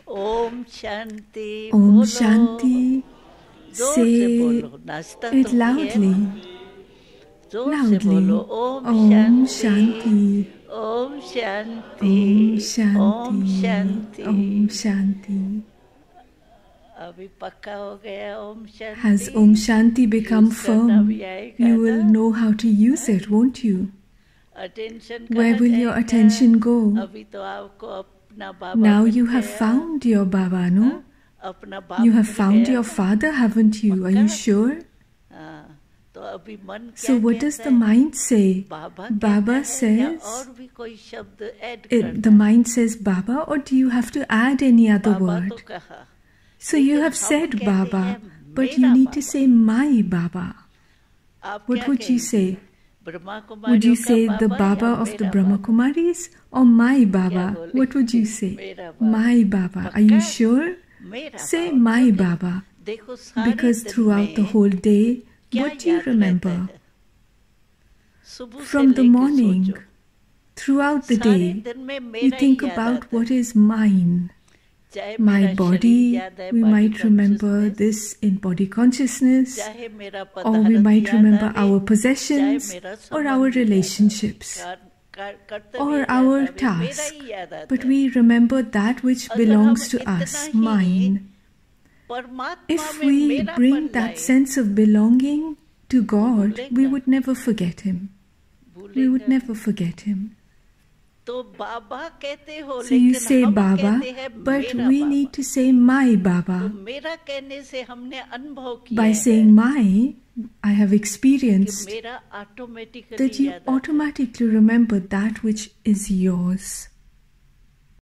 Om Shanti. Om Shanti. Say it loudly. Loudly. Om Shanti. Om Shanti. Om Shanti. Om Shanti. Om Shanti. अभी पक्का हो गया Om Shanti. Has Om Shanti become firm? You will know how to use it, won't you? Where will your attention go? अभी तो आपको अपना बाबा. Now you have found your Baba, no? अपना बाप. You have found your father, haven't you? Are you sure? तो अभी मन क्या So what does the mind say? Baba says, और भी कोई शब्द add the mind says Baba, or do you have to add any other word? तो कहा. So you have said Baba, but you need to say my Baba. What would you say? Would you say the Baba of the Brahma Kumaris or my Baba? What would you say? My Baba. Are you sure? Say my Baba. Because throughout the whole day, what do you remember? From the morning, throughout the day, you think about what is mine. My body, we might remember this in body consciousness, or we might remember our possessions, or our relationships, or our task. But we remember that which belongs to us, mine. If we bring that sense of belonging to God, we would never forget Him. We would never forget Him. So you say Baba, but we need to say my Baba. By saying my, I have experienced that you automatically remember that which is yours.